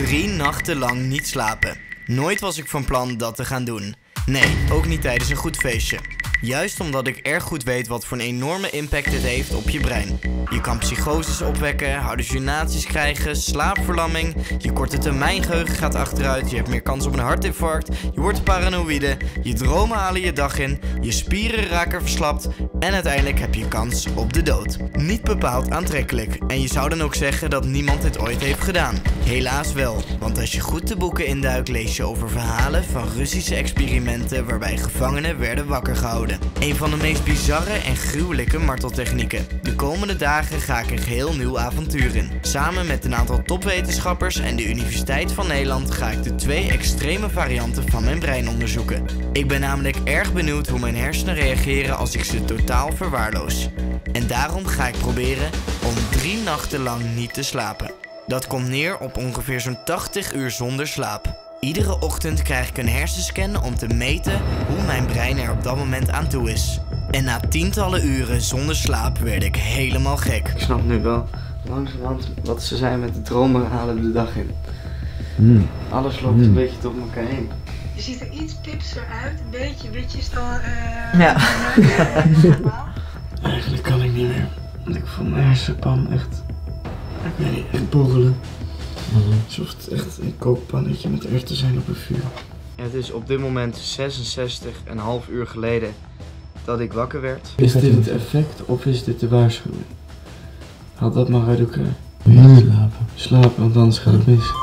3 nachten lang niet slapen. Nooit was ik van plan dat te gaan doen. Nee, ook niet tijdens een goed feestje. Juist omdat ik erg goed weet wat voor een enorme impact dit heeft op je brein. Je kan psychoses opwekken, hallucinaties krijgen, slaapverlamming, je korte termijn geheugen gaat achteruit, je hebt meer kans op een hartinfarct, je wordt paranoïde, je dromen halen je dag in, je spieren raken verslapt en uiteindelijk heb je kans op de dood. Niet bepaald aantrekkelijk en je zou dan ook zeggen dat niemand dit ooit heeft gedaan. Helaas wel, want als je goed de boeken induikt lees je over verhalen van Russische experimenten waarbij gevangenen werden wakker gehouden. Een van de meest bizarre en gruwelijke marteltechnieken. De komende dagen ga ik een geheel nieuw avontuur in. Samen met een aantal topwetenschappers en de Universiteit van Nederland ga ik de 2 extreme varianten van mijn brein onderzoeken. Ik ben namelijk erg benieuwd hoe mijn hersenen reageren als ik ze totaal verwaarloos. En daarom ga ik proberen om 3 nachten lang niet te slapen. Dat komt neer op ongeveer zo'n 80 uur zonder slaap. Iedere ochtend krijg ik een hersenscan om te meten hoe mijn brein er op dat moment aan toe is. En na tientallen uren zonder slaap werd ik helemaal gek. Ik snap nu wel langzamerhand wat ze zijn met de dromen halen de dag in. Alles loopt een beetje door elkaar heen. Je ziet er iets pipser uit, een beetje witjes dan ja. normaal. Eigenlijk kan ik niet meer, want ik voel mijn hersenpan echt, ik weet niet, echt borrelen. Alsof het echt een kookpannetje met erwten zijn op een vuur. Het is op dit moment 66,5 uur geleden dat ik wakker werd. Is dit het effect of is dit de waarschuwing? Haal dat maar uit elkaar. Slapen. Slapen, want anders gaat het mis.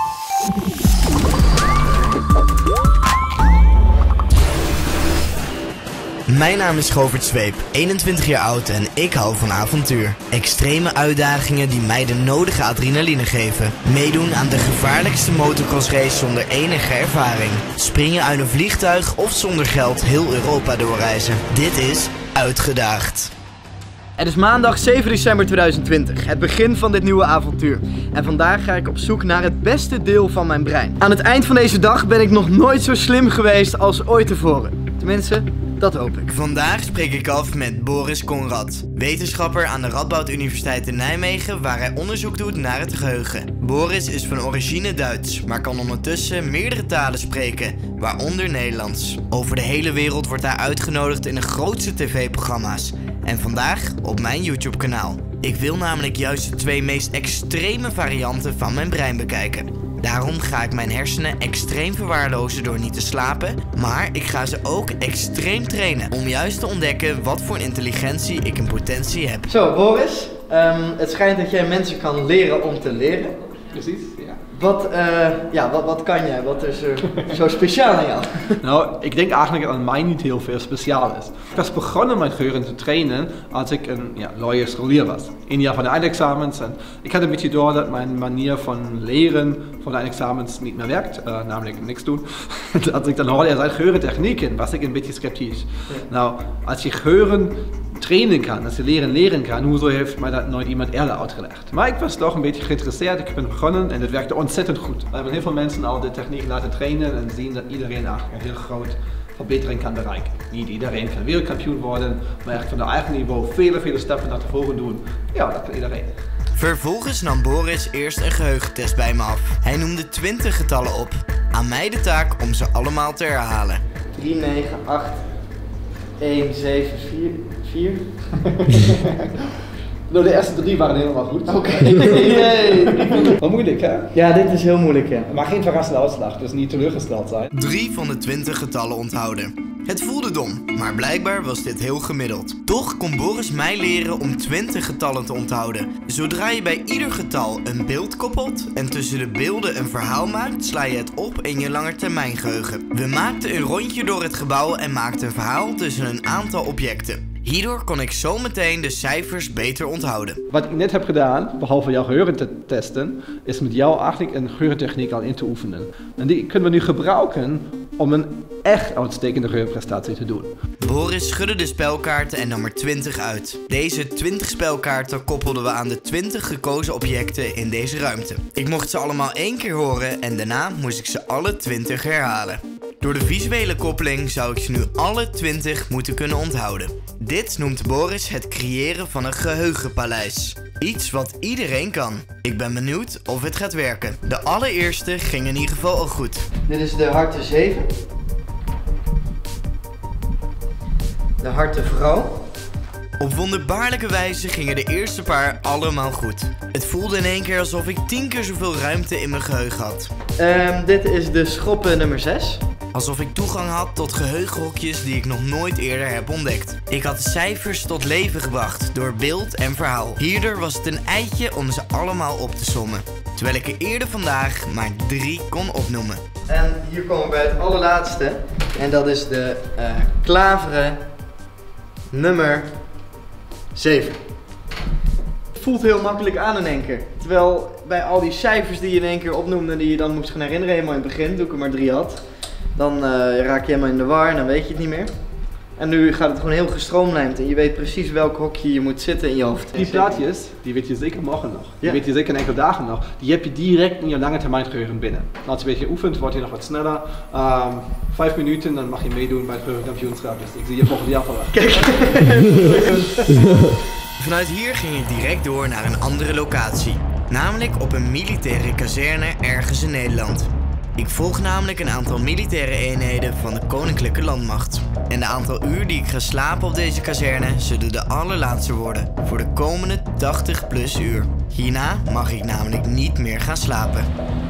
Mijn naam is Govert Zweep, 21 jaar oud en ik hou van avontuur. Extreme uitdagingen die mij de nodige adrenaline geven. Meedoen aan de gevaarlijkste motocrossrace zonder enige ervaring. Springen uit een vliegtuig of zonder geld heel Europa doorreizen. Dit is Uitgedaagd. Het is maandag 7 december 2020, het begin van dit nieuwe avontuur. En vandaag ga ik op zoek naar het beste deel van mijn brein. Aan het eind van deze dag ben ik nog nooit zo slim geweest als ooit tevoren. Tenminste, dat hoop ik. Vandaag spreek ik af met Boris Conrad, wetenschapper aan de Radboud Universiteit in Nijmegen waar hij onderzoek doet naar het geheugen. Boris is van origine Duits, maar kan ondertussen meerdere talen spreken, waaronder Nederlands. Over de hele wereld wordt hij uitgenodigd in de grootste tv-programma's. En vandaag op mijn YouTube kanaal. Ik wil namelijk juist de 2 meest extreme varianten van mijn brein bekijken. Daarom ga ik mijn hersenen extreem verwaarlozen door niet te slapen, maar ik ga ze ook extreem trainen om juist te ontdekken wat voor intelligentie ik in potentie heb. Zo, Boris, het schijnt dat jij mensen kan leren om te leren. Precies, ja. Wat kan jij? Wat is er zo speciaal aan jou? Nou, ik denk eigenlijk dat aan mij niet heel veel speciaal is. Ik was begonnen mijn geheugen te trainen als ik een lawyer scholier was. 1 jaar van de eindexamens en ik had een beetje door dat mijn manier van leren voor de eindexamens niet meer werkt, namelijk niks doen. Als ik dan hoorde, er zijn geheugentechnieken, was ik een beetje sceptisch. Ja. Nou, als je geheugen trainen kan, als je leren kan, hoezo heeft mij dat nooit iemand eerder uitgelegd. Maar ik was toch een beetje geïnteresseerd, ik ben begonnen en het werkte ontzettend goed. We hebben heel veel mensen al de techniek laten trainen en zien dat iedereen eigenlijk een heel groot verbetering kan bereiken. Niet iedereen kan wereldkampioen worden, maar echt van de eigen niveau vele stappen naar voren doen. Ja, dat kan iedereen. Vervolgens nam Boris eerst een geheugentest bij me af. Hij noemde 20 getallen op. Aan mij de taak om ze allemaal te herhalen. 3, 9, 8, 1, 7, 4. Nou, de eerste 3 waren helemaal goed. Oké. Wat moeilijk, hè? Ja, dit is heel moeilijk, ja. Maar geen verrassende uitslag, dus niet teleurgesteld zijn. 3 van de 20 getallen onthouden. Het voelde dom, maar blijkbaar was dit heel gemiddeld. Toch kon Boris mij leren om 20 getallen te onthouden. Zodra je bij ieder getal een beeld koppelt en tussen de beelden een verhaal maakt, sla je het op in je langetermijngeheugen. We maakten een rondje door het gebouw en maakten een verhaal tussen een aantal objecten. Hierdoor kon ik zo meteen de cijfers beter onthouden. Wat ik net heb gedaan, behalve jouw geheugen te testen, is met jou eigenlijk een geheugentechniek al in te oefenen. En die kunnen we nu gebruiken om een echt uitstekende geheugenprestatie te doen. Boris schudde de spelkaarten en nam er 20 uit. Deze 20 spelkaarten koppelden we aan de 20 gekozen objecten in deze ruimte. Ik mocht ze allemaal 1 keer horen en daarna moest ik ze alle 20 herhalen. Door de visuele koppeling zou ik ze nu alle 20 moeten kunnen onthouden. Dit noemt Boris het creëren van een geheugenpaleis. Iets wat iedereen kan. Ik ben benieuwd of het gaat werken. De allereerste ging in ieder geval al goed. Dit is de harte 7. De harte vrouw. Op wonderbaarlijke wijze gingen de eerste paar allemaal goed. Het voelde in één keer alsof ik 10 keer zoveel ruimte in mijn geheugen had. Dit is de schoppen nummer 6. Alsof ik toegang had tot geheugenhokjes die ik nog nooit eerder heb ontdekt. Ik had cijfers tot leven gebracht door beeld en verhaal. Hierdoor was het een eitje om ze allemaal op te sommen. Terwijl ik er eerder vandaag maar 3 kon opnoemen. En hier komen we bij het allerlaatste. En dat is de klaveren nummer 7. Voelt heel makkelijk aan in één keer. Terwijl bij al die cijfers die je in één keer opnoemde, die je dan moest gaan herinneren, helemaal in het begin, toen ik er maar 3 had. Dan raak je helemaal in de war en dan weet je het niet meer. En nu gaat het gewoon heel gestroomlijnd en je weet precies welk hokje je moet zitten in je hoofd. Die plaatjes, die weet je zeker morgen nog. Die Ja. weet je zeker in enkele dagen nog. Die heb je direct in je lange termijn geheugen binnen. Als je een beetje oefent, wordt je nog wat sneller. 5 minuten, dan mag je meedoen bij het geheugenkampioenschap. Dus ik zie je volgend jaar vandaag. Vanuit hier ging ik direct door naar een andere locatie. Namelijk op een militaire kazerne ergens in Nederland. Ik volg namelijk een aantal militaire eenheden van de Koninklijke Landmacht. En de aantal uur die ik ga slapen op deze kazerne zullen de allerlaatste worden voor de komende 80+ uur. Hierna mag ik namelijk niet meer gaan slapen.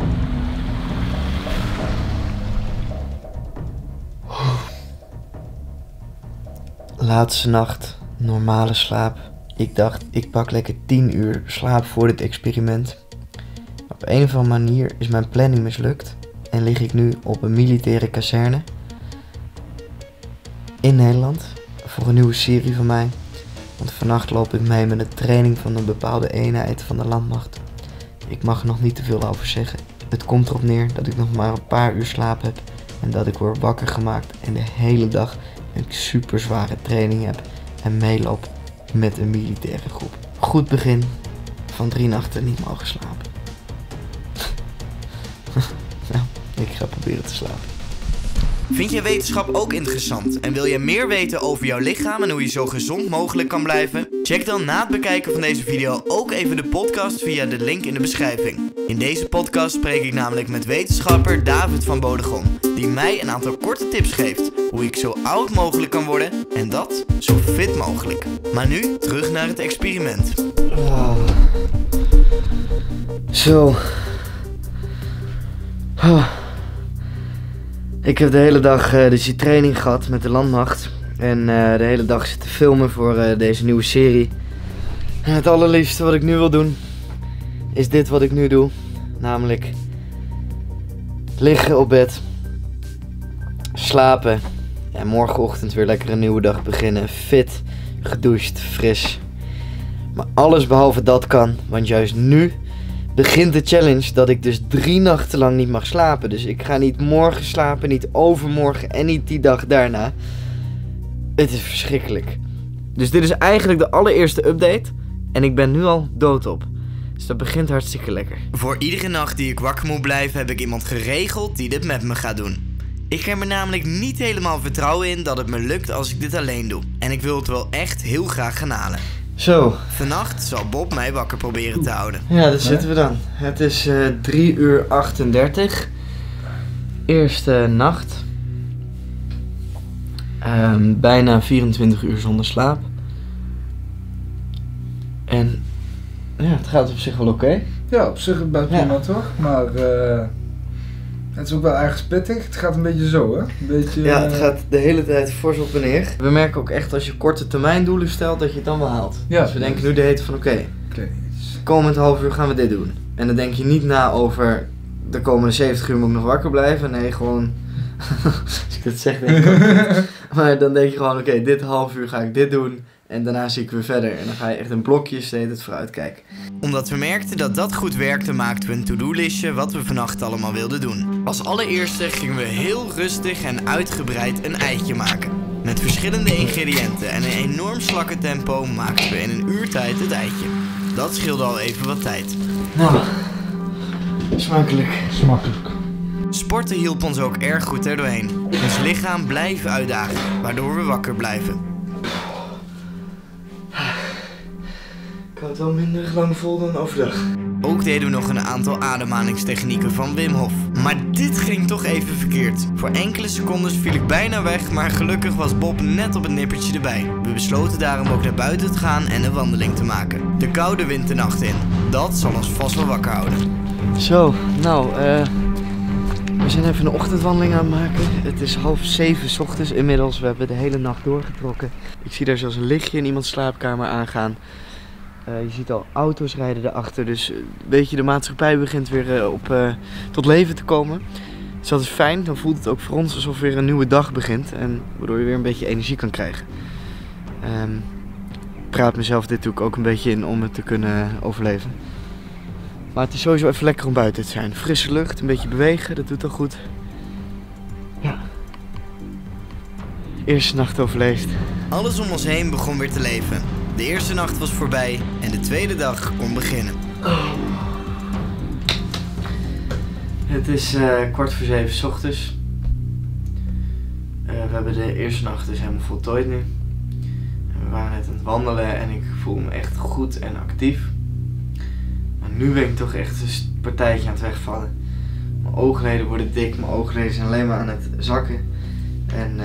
Laatste nacht, normale slaap. Ik dacht, ik pak lekker 10 uur slaap voor dit experiment. Op een of andere manier is mijn planning mislukt en lig ik nu op een militaire kazerne in Nederland voor een nieuwe serie van mij. Want vannacht loop ik mee met de training van een bepaalde eenheid van de landmacht. Ik mag er nog niet te veel over zeggen. Het komt erop neer dat ik nog maar een paar uur slaap heb en dat ik word wakker gemaakt en de hele dag een super zware training heb en meeloop met een militaire groep. Goed begin van 3 nachten niet mogen slapen. Nou, ik ga proberen te slapen. Vind jij wetenschap ook interessant en wil je meer weten over jouw lichaam en hoe je zo gezond mogelijk kan blijven? Check dan na het bekijken van deze video ook even de podcast via de link in de beschrijving. In deze podcast spreek ik namelijk met wetenschapper David van Bodegom, die mij een aantal korte tips geeft hoe ik zo oud mogelijk kan worden en dat zo fit mogelijk. Maar nu terug naar het experiment. Oh. Zo. Oh. Ik heb de hele dag dus die training gehad met de landmacht. En de hele dag zitten filmen voor deze nieuwe serie. En het allerliefste wat ik nu wil doen, is dit wat ik nu doe. Namelijk liggen op bed, slapen en morgenochtend weer lekker een nieuwe dag beginnen. Fit, gedoucht, fris. Maar alles behalve dat kan, want juist nu begint de challenge dat ik dus 3 nachten lang niet mag slapen. Dus ik ga niet morgen slapen, niet overmorgen en niet die dag daarna. Het is verschrikkelijk. Dus dit is eigenlijk de allereerste update en ik ben nu al doodop. Dus dat begint hartstikke lekker. Voor iedere nacht die ik wakker moet blijven heb ik iemand geregeld die dit met me gaat doen. Ik heb er namelijk niet helemaal vertrouwen in dat het me lukt als ik dit alleen doe. En ik wil het wel echt heel graag gaan halen. Zo. Vannacht zal Bob mij wakker proberen te houden. Ja, daar zitten we dan. Het is 3:38. Eerste nacht. Bijna 24 uur zonder slaap. En ja, het gaat op zich wel oké. Ja, op zich best prima toch? Maar het is ook wel erg pittig. Het gaat een beetje zo, hè? Een beetje, Ja, het gaat de hele tijd fors op en neer. We merken ook echt als je korte termijn doelen stelt dat je het dan wel haalt. Ja. Dus we denken nu de hele tijd van oké, Oké. komend half uur gaan we dit doen. En dan denk je niet na over de komende 70 uur moet ik nog wakker blijven. Nee, gewoon als ik dit zeg denk ik ook. Maar dan denk je gewoon oké, dit half uur ga ik dit doen. En daarna zie ik weer verder. En dan ga je echt in blokjes de hele tijd vooruit kijken. Omdat we merkten dat dat goed werkte, maakten we een to-do-listje wat we vannacht allemaal wilden doen. Als allereerste gingen we heel rustig en uitgebreid een eitje maken. Met verschillende ingrediënten en een enorm slakke tempo maakten we in een uur tijd het eitje. Dat scheelde al even wat tijd. Nou, smakelijk. Smakelijk. Sporten hielp ons ook erg goed erdoorheen. Ons lichaam blijft uitdagen, waardoor we wakker blijven. Ik hou het wel minder lang vol dan overdag. Ook deden we nog een aantal ademhalingstechnieken van Wim Hof. Maar dit ging toch even verkeerd. Voor enkele secondes viel ik bijna weg, maar gelukkig was Bob net op het nippertje erbij. We besloten daarom ook naar buiten te gaan en een wandeling te maken. De koude winternacht in. Dat zal ons vast wel wakker houden. Zo, nou, we zijn even een ochtendwandeling aan het maken. Het is 6:30 's ochtends inmiddels. We hebben de hele nacht doorgetrokken. Ik zie daar zelfs een lichtje in iemands slaapkamer aangaan. Je ziet al auto's rijden erachter, dus een beetje de maatschappij begint weer tot leven te komen. Dus dat is fijn, dan voelt het ook voor ons alsof weer een nieuwe dag begint. En waardoor je weer een beetje energie kan krijgen. Ik praat mezelf dit natuurlijk ook een beetje in om het te kunnen overleven. Maar het is sowieso even lekker om buiten te zijn. Frisse lucht, een beetje bewegen, dat doet al goed. Ja. Eerste nacht overleefd. Alles om ons heen begon weer te leven. De eerste nacht was voorbij en de tweede dag kon beginnen. Het is 6:45 's ochtends. We hebben de eerste nacht dus helemaal voltooid nu. En we waren net aan het wandelen en ik voel me echt goed en actief. Maar nu ben ik toch echt een partijtje aan het wegvallen. Mijn oogleden worden dik, mijn oogleden zijn alleen maar aan het zakken. En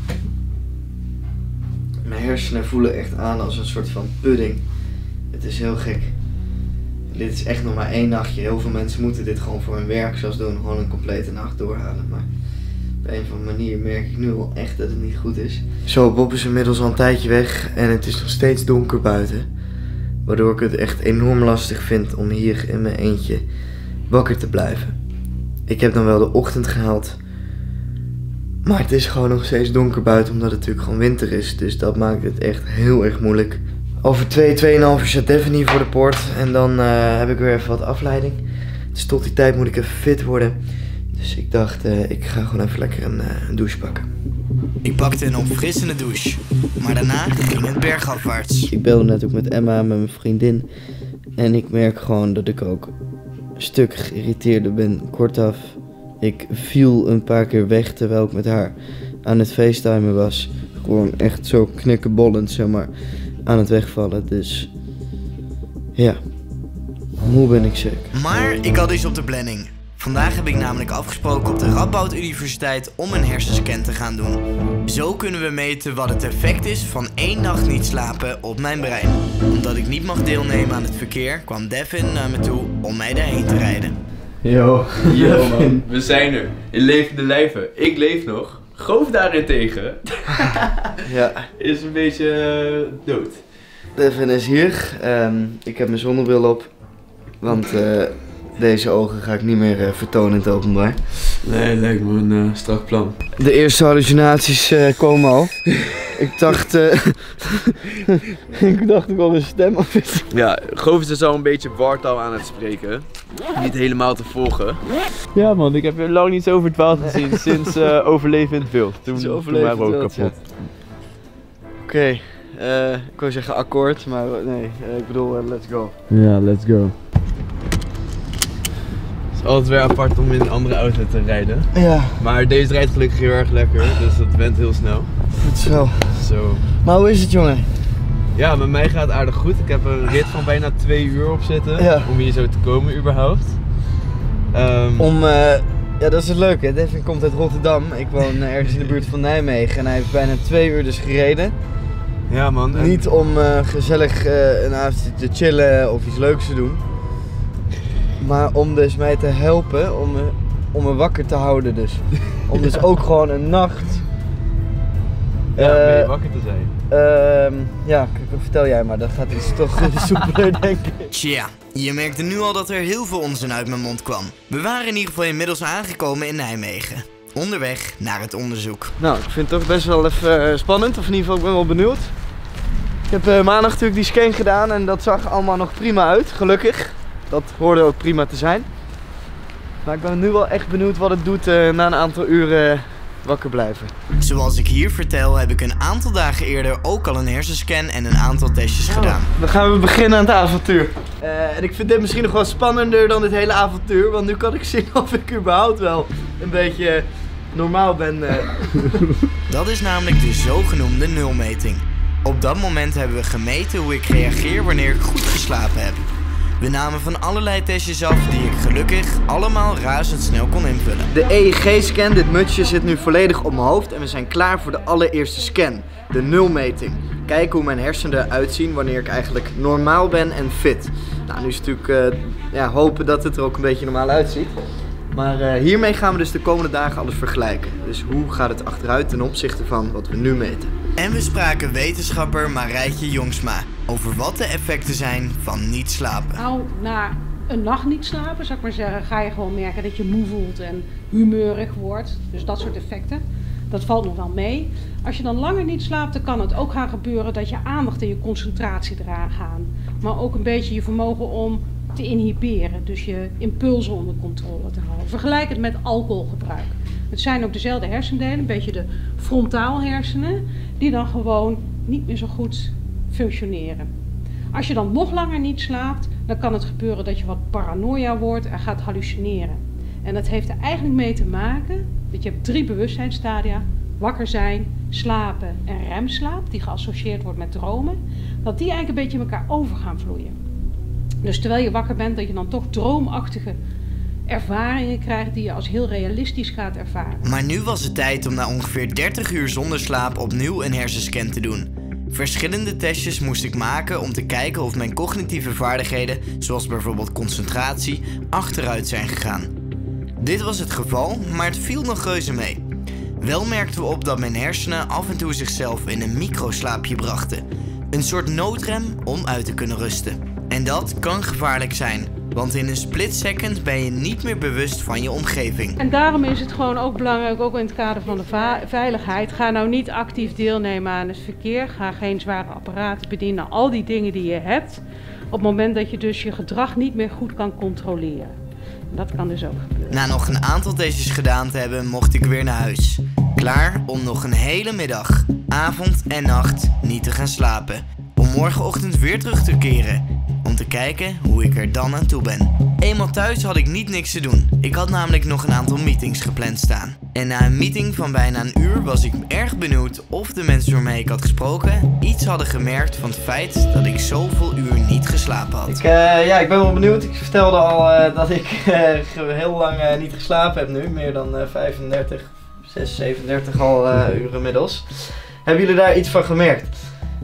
mijn hersenen voelen echt aan als een soort van pudding. Het is heel gek. Dit is echt nog maar 1 nachtje. Heel veel mensen moeten dit gewoon voor hun werk zelfs doen. Gewoon een complete nacht doorhalen. Maar op een of andere manier merk ik nu al echt dat het niet goed is. Zo, Bob is inmiddels al een tijdje weg. En het is nog steeds donker buiten. Waardoor ik het echt enorm lastig vind om hier in mijn eentje wakker te blijven. Ik heb dan wel de ochtend gehaald. Maar het is gewoon nog steeds donker buiten omdat het natuurlijk gewoon winter is. Dus dat maakt het echt heel erg moeilijk. Over 2,5 uur staat Devin hier voor de poort. En dan heb ik weer even wat afleiding. Dus tot die tijd moet ik even fit worden. Dus ik dacht, ik ga gewoon even lekker een douche pakken. Ik pakte een opfrissende douche. Maar daarna ging het bergafwaarts. Ik belde net ook met Emma, met mijn vriendin. En ik merk gewoon dat ik ook een stuk geïrriteerder ben. Kortaf, ik viel een paar keer weg terwijl ik met haar aan het facetimen was. Gewoon echt zo knikkenbollend, zeg maar, aan het wegvallen. Dus ja, moe ben ik zeker. Maar ik had iets op de planning. Vandaag heb ik namelijk afgesproken op de Radboud Universiteit om een hersenscan te gaan doen. Zo kunnen we meten wat het effect is van 1 nacht niet slapen op mijn brein. Omdat ik niet mag deelnemen aan het verkeer, kwam Devin naar me toe om mij daarheen te rijden. Yo, man, we zijn er. In levende lijven. Ik leef nog. Goof daarentegen ja, is een beetje dood. Devin is hier. Ik heb mijn zonnebril op. Want deze ogen ga ik niet meer vertonen in het openbaar. Nee, lijkt me een strak plan. De eerste hallucinaties komen al. Ik dacht ik wilde een stem of iets. Ja, Goof is zo een beetje wartaal aan het spreken. Niet helemaal te volgen. Ja man, ik heb er lang niet zo verdwaald gezien sinds overleven in het wild. Toen waren we ook kapot. Oké, ik wou zeggen akkoord, maar nee, ik bedoel let's go. Ja, let's go. Het is altijd weer apart om in een andere auto te rijden. Ja. Maar deze rijdt gelukkig heel erg lekker, dus dat went heel snel. Goed zo. Zo. Maar hoe is het, jongen? Ja, met mij gaat het aardig goed. Ik heb een rit van bijna 2 uur op zitten, ja, om hier zo te komen überhaupt. Ja, dat is het leuke. Hè? Devin komt uit Rotterdam. Ik woon ergens in de buurt van Nijmegen en hij heeft bijna 2 uur dus gereden. Ja man. Niet om gezellig een avondje te chillen of iets leuks te doen. Maar om dus mij te helpen, om me wakker te houden dus. Om dus ook gewoon een nacht... mee wakker te zijn. Ja, vertel jij maar, dat gaat iets toch soepeler denk ik. Tja, je merkte nu al dat er heel veel onzin uit mijn mond kwam. We waren in ieder geval inmiddels aangekomen in Nijmegen. Onderweg naar het onderzoek. Nou, ik vind het toch best wel even spannend, of in ieder geval ik ben wel benieuwd. Ik heb maandag natuurlijk die scan gedaan en dat zag allemaal nog prima uit, gelukkig. Dat hoorde ook prima te zijn. Maar ik ben nu wel echt benieuwd wat het doet na een aantal uren wakker blijven. Zoals ik hier vertel, heb ik een aantal dagen eerder ook al een hersenscan en een aantal testjes gedaan. Dan gaan we beginnen aan het avontuur. En ik vind dit misschien nog wel spannender dan dit hele avontuur, want nu kan ik zien of ik überhaupt wel een beetje normaal ben. Dat is namelijk de zogenoemde nulmeting. Op dat moment hebben we gemeten hoe ik reageer wanneer ik goed geslapen heb. We namen van allerlei testjes af die ik gelukkig allemaal razendsnel kon invullen. De EEG-scan, dit mutsje zit nu volledig op mijn hoofd en we zijn klaar voor de allereerste scan. De nulmeting. Kijken hoe mijn hersenen eruit zien wanneer ik eigenlijk normaal ben en fit. Nou, nu is het natuurlijk hopen dat het er ook een beetje normaal uitziet. Maar hiermee gaan we dus de komende dagen alles vergelijken. Dus hoe gaat het achteruit ten opzichte van wat we nu meten. En we spraken wetenschapper Marijtje Jongsma over wat de effecten zijn van niet slapen. Nou, na een nacht niet slapen, zou ik maar zeggen, ga je gewoon merken dat je moe voelt en humeurig wordt. Dus dat soort effecten. Dat valt nog wel mee. Als je dan langer niet slaapt, dan kan het ook gaan gebeuren dat je aandacht en je concentratie eraan gaan. Maar ook een beetje je vermogen om te inhiberen. Dus je impulsen onder controle te houden. Vergelijk het met alcoholgebruik. Het zijn ook dezelfde hersendelen, een beetje de frontaalhersenen, die dan gewoon niet meer zo goed functioneren. Als je dan nog langer niet slaapt, dan kan het gebeuren dat je wat paranoia wordt en gaat hallucineren. En dat heeft er eigenlijk mee te maken dat je hebt 3 bewustzijnstadia: wakker zijn, slapen en remslaap, die geassocieerd wordt met dromen, dat die eigenlijk een beetje in elkaar over gaan vloeien. Dus terwijl je wakker bent, dat je dan toch droomachtige ervaringen krijgt die je als heel realistisch gaat ervaren. Maar nu was het tijd om na ongeveer 30 uur zonder slaap opnieuw een hersenscan te doen. Verschillende testjes moest ik maken om te kijken of mijn cognitieve vaardigheden, zoals bijvoorbeeld concentratie, achteruit zijn gegaan. Dit was het geval, maar het viel nog reuze mee. Wel merkten we op dat mijn hersenen af en toe zichzelf in een microslaapje brachten. Een soort noodrem om uit te kunnen rusten. En dat kan gevaarlijk zijn, want in een split second ben je niet meer bewust van je omgeving. En daarom is het gewoon ook belangrijk, ook in het kader van de veiligheid, ga nou niet actief deelnemen aan het verkeer. Ga geen zware apparaten bedienen, al die dingen die je hebt, op het moment dat je dus je gedrag niet meer goed kan controleren. Dat kan dus ook gebeuren. Na nog een aantal testjes gedaan te hebben, mocht ik weer naar huis. Klaar om nog een hele middag, avond en nacht niet te gaan slapen. Om morgenochtend weer terug te keren. Om te kijken hoe ik er dan aan toe ben. Eenmaal thuis had ik niet niks te doen. Ik had namelijk nog een aantal meetings gepland staan. En na een meeting van bijna een uur was ik erg benieuwd of de mensen waarmee ik had gesproken iets hadden gemerkt van het feit dat ik zoveel uur niet geslapen had. Ik ben wel benieuwd. Ik vertelde al dat ik heel lang niet geslapen heb nu. Meer dan 35, 37 uur inmiddels. Hebben jullie daar iets van gemerkt?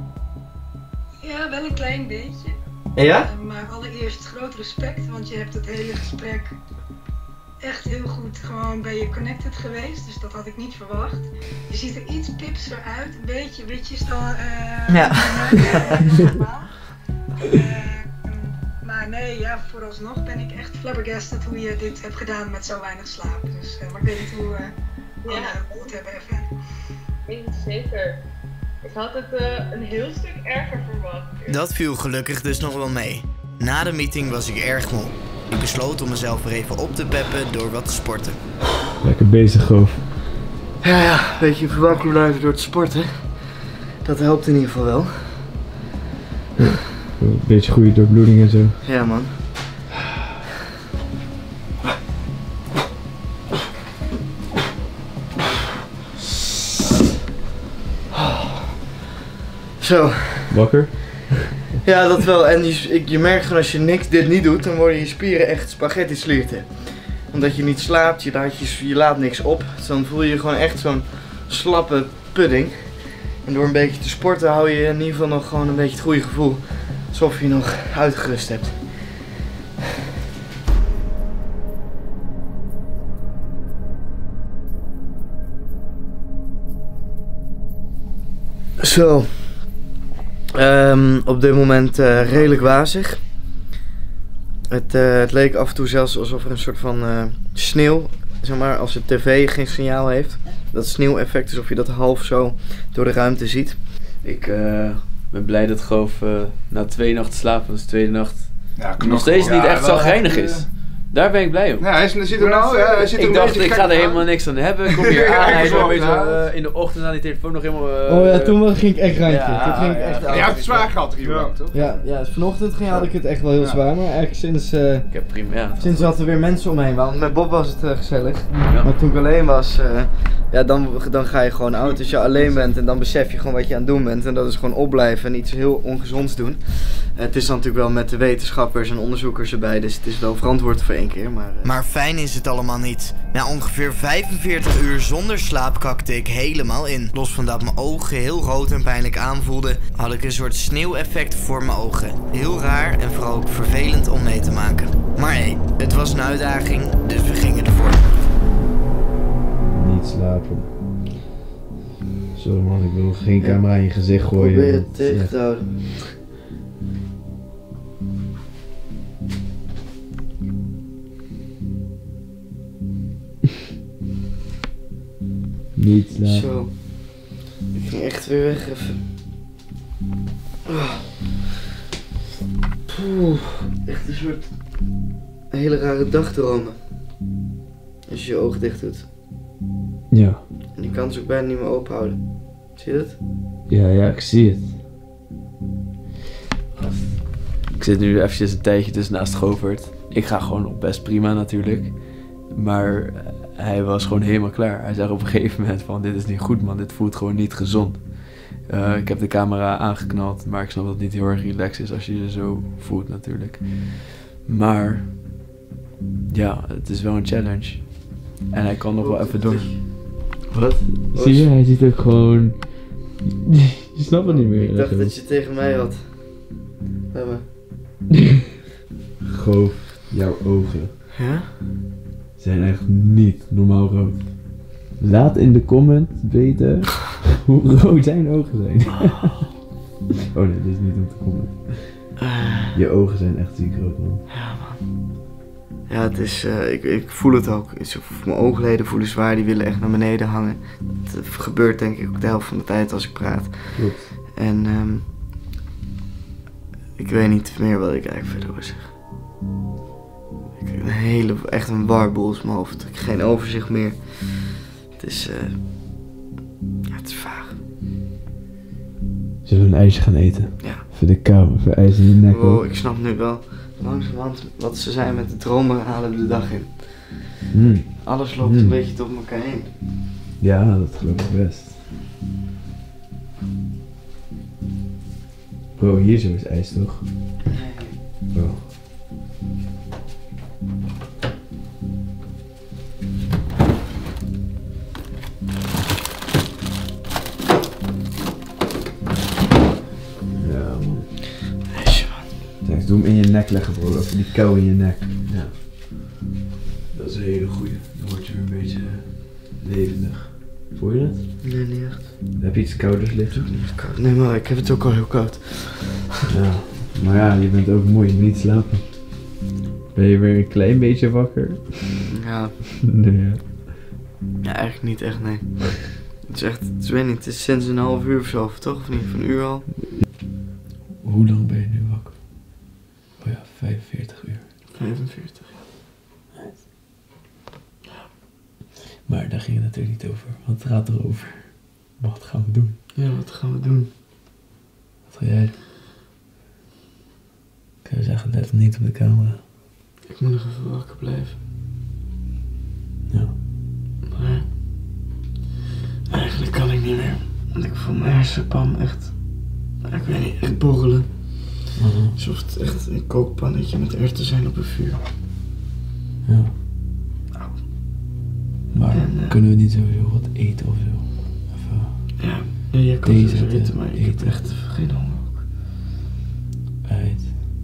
Ja, wel een klein beetje. Ja? Maar allereerst groot respect, want je hebt het hele gesprek echt heel goed, gewoon ben je connected geweest, dus dat had ik niet verwacht. Je ziet er iets pipser uit, een beetje witjes dan normaal. Maar nee, ja, vooralsnog ben ik echt flabbergasted hoe je dit hebt gedaan met zo weinig slaap. Dus, maar ik weet niet hoe het hebben ervaren. Weet het zeker. Ik had het een heel stuk erger verwacht. Dat viel gelukkig dus nog wel mee. Na de meeting was ik erg moe. Ik besloot om mezelf weer even op te peppen door wat te sporten. Lekker bezig, Goof. Ja, een beetje wakker blijven door te sporten. Dat helpt in ieder geval wel. Ja, een beetje goede doorbloeding en zo. Ja, man. Zo. Wakker? Ja, dat wel. En je merkt gewoon als je dit niet doet, dan worden je spieren echt spaghetti slierten. Omdat je niet slaapt, je laat niks op. Dus dan voel je je gewoon echt zo'n slappe pudding. En door een beetje te sporten hou je in ieder geval nog gewoon een beetje het goede gevoel. Alsof je nog uitgerust hebt. Zo. Op dit moment redelijk wazig. Het leek af en toe zelfs alsof er een soort van sneeuw, zeg maar, als de tv geen signaal heeft. Dat sneeuweffect, alsof je dat half zo door de ruimte ziet. Ik ben blij dat Goof na 2 nachten slapen, dus de tweede nacht nog steeds niet echt zagrijnig is. Daar ben ik blij om. Ja, hij zit er nou. Ja, hij zit ik dacht, ik ga er helemaal niks aan hebben. Ik kom hier aan, hij zo in de ochtend aan die telefoon nog helemaal... toen ging ik echt randje. Ja, toen ging ik echt je hebt het zwaar gehad 3 uur lang, toch? Ja, vanochtend had ik het echt wel heel zwaar, maar eigenlijk sinds... ik heb prima, sinds dat er weer mensen omheen waren. Want met Bob was het gezellig. Ja. Maar toen ik alleen was, dan ga je gewoon oud als je alleen bent en dan besef je gewoon wat je aan het doen bent. En dat is gewoon opblijven en iets heel ongezonds doen. Het is dan natuurlijk wel met de wetenschappers en onderzoekers erbij, dus het is wel verantwoord voor 1 keer. Maar fijn is het allemaal niet. Na ongeveer 45 uur zonder slaap kakte ik helemaal in. Los van dat mijn ogen heel rood en pijnlijk aanvoelden, had ik een soort sneeuweffect voor mijn ogen. Heel raar en vooral ook vervelend om mee te maken. Maar hé, het was een uitdaging, dus we gingen ervoor. Niet slapen. Sorry man, ik wil geen camera in je gezicht gooien. Probeer het tegen te houden. Niet slapen. Zo. Ik ging echt weer weg even. Echt een soort hele rare dagdromen. Als je je ogen dicht doet. Ja. En je kan ze ook bijna niet meer open houden. Zie je dat? Ja, ik zie het. Ik zit nu eventjes een tijdje dus naast Govert. Ik ga gewoon op best prima natuurlijk. Maar hij was gewoon helemaal klaar. Hij zei op een gegeven moment van dit is niet goed man, dit voelt gewoon niet gezond. Ik heb de camera aangeknald, maar ik snap dat het niet heel erg relaxed is als je je zo voelt natuurlijk. Maar ja, het is wel een challenge. En hij kan nog wel even door. Wat? Zie je, hij ziet ook gewoon... Je snapt het niet meer. Ik dacht dat je tegen mij had. Laat maar. Goof, jouw ogen Ja? zijn echt niet normaal rood. Laat in de comment weten hoe rood zijn ogen zijn. Oh nee, dit is niet om te commenten. Je ogen zijn echt ziek rood man. Ja man. Ja, het is, ik voel het ook. Mijn oogleden voelen zwaar, die willen echt naar beneden hangen. Het gebeurt denk ik ook de helft van de tijd als ik praat. Klopt. En ik weet niet meer wat ik eigenlijk verder wil zeggen. Ik heb echt een warboel in mijn hoofd. Ik heb geen overzicht meer. Het is, het is vaag. Zullen we een ijsje gaan eten? Ja. Voor de kou, voor ijs in je nek. Wow, ik snap nu wel langzamerhand wat ze zijn met de dromen halen de dag in. Alles loopt een beetje door elkaar heen. Ja, dat geloof ik best. Bro, hier zo is ijs toch? Nee. Oh. Ja man. Ijsje man. Kijk, doe hem in je nek leggen bro, even die kou in je nek. Ja. Dat is een hele goeie. Dan word je weer een beetje levendig. Voel je dat? Nee, niet echt. Heb je iets kouders liggen? Niet koud. Nee, maar ik heb het ook al heel koud. Ja, maar ja, je bent ook mooi, je moet niet slapen. Ben je weer een klein beetje wakker? Ja. Nee, ja. Ja, eigenlijk niet echt, nee. Het is echt, ik weet niet, het is sinds een half uur of zo, toch? Of niet? Van een uur al? Hoe lang ben je nu wakker? Oh ja, 45 uur. 45. Maar daar ging het natuurlijk niet over, want het gaat erover. Wat gaan we doen? Ja, wat gaan we doen? Wat ga jij doen? Ik zou zeggen, let niet op de camera. Ik moet nog even wakker blijven. Ja. Maar eigenlijk kan ik niet meer. Want ik voel mijn hersenpan echt, ik weet niet, echt borrelen. Alsof het echt een kookpannetje met erwten zijn op een vuur. Ja. Maar kunnen we niet sowieso wat eten of zo? Even Ja, jij kan deze het eten, maar ik heb eten. echt geen honger ook. Uit.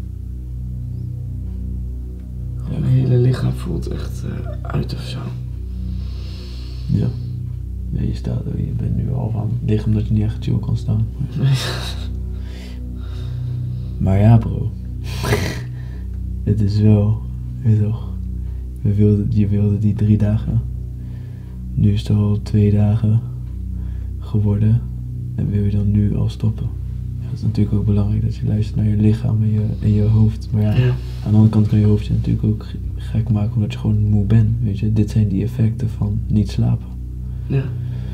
Mijn hele lichaam voelt echt uit of zo. Ja. Nee, je bent nu al van het liggen omdat je niet echt chill kan staan. Maar ja bro. Het is wel, weet je toch. Je wilde die 3 dagen. Nu is het al 2 dagen geworden. En wil je dan nu al stoppen? Ja, het is natuurlijk ook belangrijk dat je luistert naar je lichaam en je hoofd. Maar ja, aan de andere kant kan je hoofd je natuurlijk ook gek maken omdat je gewoon moe bent, weet je. Dit zijn die effecten van niet slapen. Ja.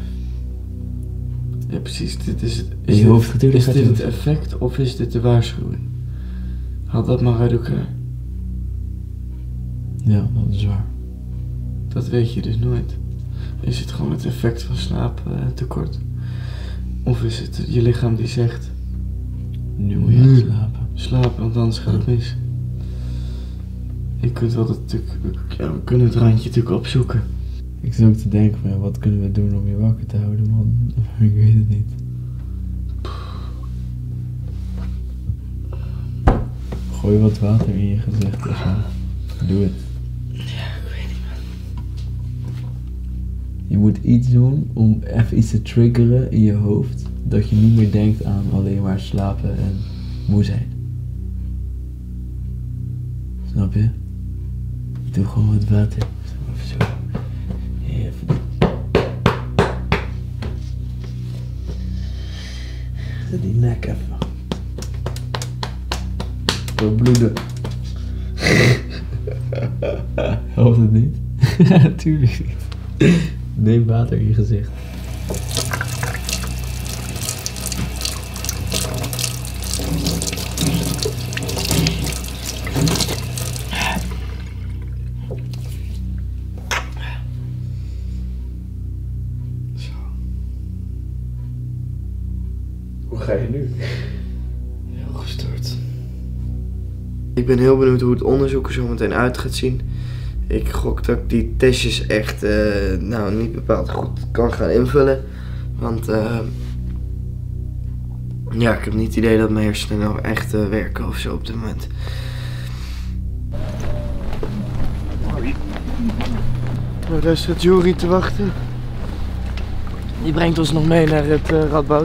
Ja, precies. Dit is het. In je hoofd natuurlijk Is gaat dit je het effect of is dit de waarschuwing? Haal dat maar uit elkaar. Ja, dat is waar. Dat weet je dus nooit. Is het gewoon het effect van slaaptekort? Of is het je lichaam die zegt... Nu moet je slapen. Slapen, want anders gaat het mis. Je kunt wel natuurlijk... Ja, we kunnen het randje natuurlijk opzoeken. Ik zit ook te denken van, ja, wat kunnen we doen om je wakker te houden, man? Ik weet het niet. Gooi wat water in je gezicht of zo. Doe het. Ja, ik weet niet, man. Je moet iets doen om even iets te triggeren in je hoofd. Dat je niet meer denkt aan alleen maar slapen en moe zijn. Snap je? Doe gewoon wat water. Of zo. Even doen. Zet die nek even. Zo bloeden. Helpt het niet? Tuurlijk niet. Neem water in je gezicht. Hoe ga je nu? Heel gestoord. Ik ben heel benieuwd hoe het onderzoek er zo meteen uit gaat zien. Ik gok dat ik die testjes echt niet bepaald goed kan gaan invullen. Want ja, ik heb niet het idee dat mijn hersenen nou echt werken of zo op dit moment. Nou, daar staat Jury te wachten. Die brengt ons nog mee naar het Radboud.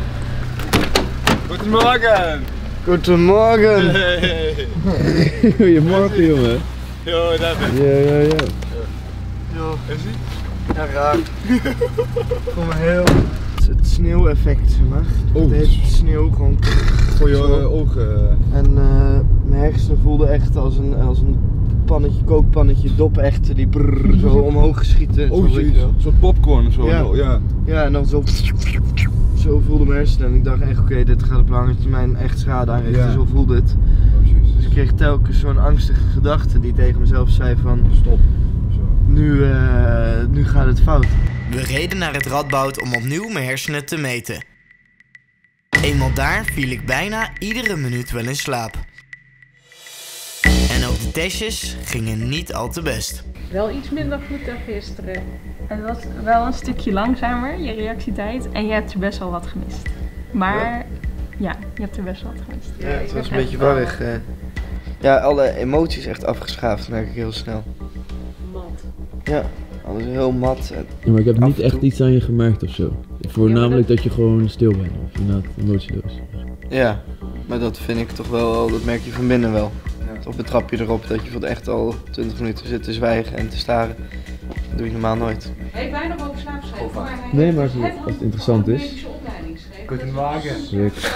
Goedemorgen! Goedemorgen! Hey. Goedemorgen, jongen. Yo, daar ben Ja. Yo. Is ie? Ja, raar. Gewoon heel... Het sneeuweffect, zeg maar. Oh. Het heet sneeuw gewoon... Voor je ogen. En mijn hersenen voelden echt als een pannetje, kookpannetje, dop echt, die brrr, zo omhoog geschieten. Oh zo, weet je wel. jeez, zo'n popcorn of zo. Ja. Ja. Ja, en dan zo voelde mijn hersenen. En ik dacht echt, oké, dit gaat op lange termijn echt schade aanrichten. Ja. Zo voelde het. Oh jezus. Dus ik kreeg telkens zo'n angstige gedachte die tegen mezelf zei van... Stop. Zo. Nu gaat het fout. We reden naar het Radboud om opnieuw mijn hersenen te meten. Eenmaal daar viel ik bijna iedere minuut wel in slaap. En ook de testjes gingen niet al te best. Wel iets minder goed dan gisteren. Het was wel een stukje langzamer, je reactietijd. En je hebt er best wel wat gemist. Maar ja, je hebt er best wel wat gemist. Ja, het was een beetje warrig. Ja, alle emoties echt afgeschaafd, merk ik heel snel. Mat. Ja, alles heel mat. Ja, maar ik heb Af niet en echt toe. iets aan je gemerkt of zo. Voornamelijk dat je gewoon stil bent of inderdaad emotieloos. Ja, maar dat vind ik toch wel, dat merk je van binnen wel. Of betrap je erop dat je voor echt al 20 minuten zit te zwijgen en te staren. Dat doe je normaal nooit. Heeft wij nog over slaapschrijven? Maar hij Nee, maar heeft als het interessant is. medische opleiding geschreven. Goedemorgen. Sick.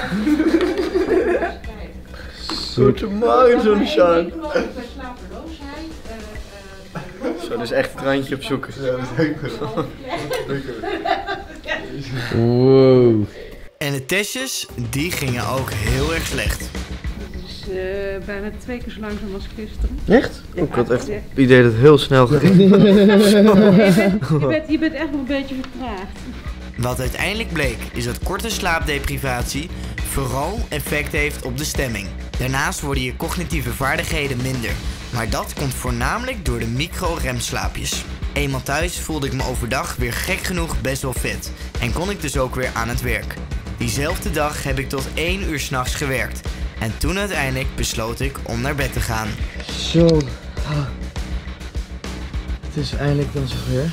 Goedemorgen, Sunshine. Bij slapeloosheid. Zo, dus echt het randje opzoeken. Ja, zeker. Wow. En de testjes, die gingen ook heel erg slecht. Dus bijna 2 keer zo langzaam als gisteren. Echt? Ja, Ik had echt ja. het idee dat het heel snel ging. Je bent echt nog een beetje vertraagd. Wat uiteindelijk bleek, is dat korte slaapdeprivatie vooral effect heeft op de stemming. Daarnaast worden je cognitieve vaardigheden minder. Maar dat komt voornamelijk door de micro-remslaapjes. Eenmaal thuis voelde ik me overdag weer gek genoeg best wel fit. En kon ik dus ook weer aan het werk. Diezelfde dag heb ik tot 1 uur 's nachts gewerkt. En toen uiteindelijk besloot ik om naar bed te gaan. Zo. Het is eindelijk dan zover.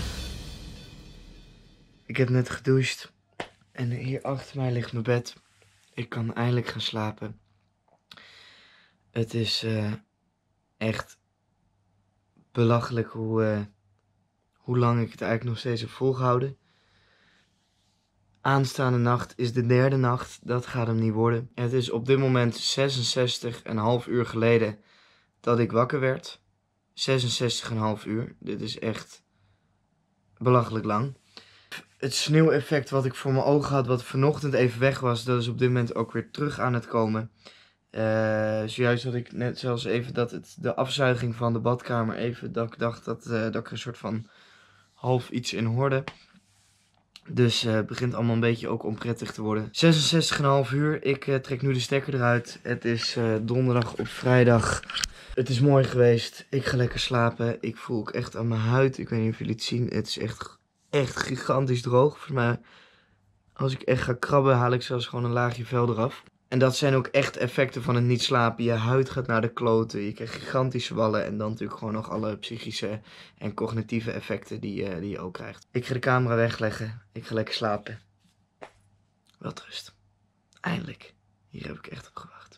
Ik heb net gedoucht. En hier achter mij ligt mijn bed. Ik kan eindelijk gaan slapen. Het is echt belachelijk hoe lang ik het eigenlijk nog steeds heb volgehouden. Aanstaande nacht is de 3e nacht. Dat gaat hem niet worden. Het is op dit moment 66,5 uur geleden dat ik wakker werd. 66,5 uur. Dit is echt belachelijk lang. Het sneeuweffect wat ik voor mijn ogen had, wat vanochtend even weg was, dat is op dit moment ook weer terug aan het komen. Zojuist had ik net zelfs even de afzuiging van de badkamer even, dat ik dacht dat ik er een soort van half iets in hoorde. Dus het begint allemaal een beetje ook onprettig te worden. 66,5 uur. Ik trek nu de stekker eruit. Het is donderdag op vrijdag. Het is mooi geweest. Ik ga lekker slapen. Ik voel ook echt aan mijn huid. Ik weet niet of jullie het zien. Het is echt gigantisch droog. Volgens mij, als ik echt ga krabben, haal ik zelfs gewoon een laagje vel eraf. En dat zijn ook echt effecten van het niet slapen. Je huid gaat naar de kloten. Je krijgt gigantische wallen. En dan natuurlijk gewoon nog alle psychische en cognitieve effecten die je ook krijgt. Ik ga de camera wegleggen. Ik ga lekker slapen. Welterusten. Eindelijk. Hier heb ik echt op gewacht.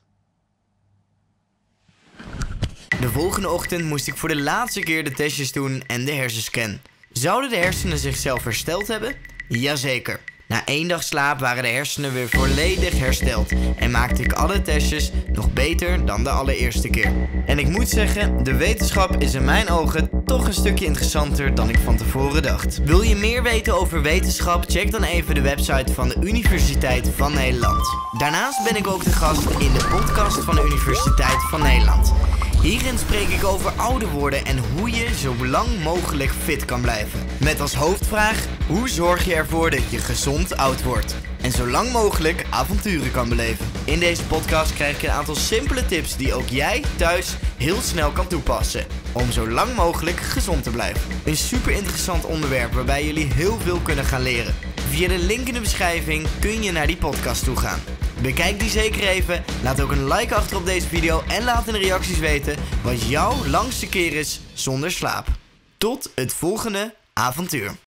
De volgende ochtend moest ik voor de laatste keer de testjes doen en de hersenscan. Zouden de hersenen zichzelf hersteld hebben? Jazeker. Na 1 dag slaap waren de hersenen weer volledig hersteld en maakte ik alle testjes nog beter dan de allereerste keer. En ik moet zeggen, de wetenschap is in mijn ogen toch een stukje interessanter dan ik van tevoren dacht. Wil je meer weten over wetenschap? Check dan even de website van de Universiteit van Nederland. Daarnaast ben ik ook de gast in de podcast van de Universiteit van Nederland. Hierin spreek ik over ouder worden en hoe je zo lang mogelijk fit kan blijven. Met als hoofdvraag, hoe zorg je ervoor dat je gezond oud wordt? En zo lang mogelijk avonturen kan beleven. In deze podcast krijg je een aantal simpele tips die ook jij thuis heel snel kan toepassen. Om zo lang mogelijk gezond te blijven. Een super interessant onderwerp waarbij jullie heel veel kunnen gaan leren. Via de link in de beschrijving kun je naar die podcast toe gaan. Bekijk die zeker even, laat ook een like achter op deze video en laat in de reacties weten wat jouw langste keer is zonder slaap. Tot het volgende avontuur.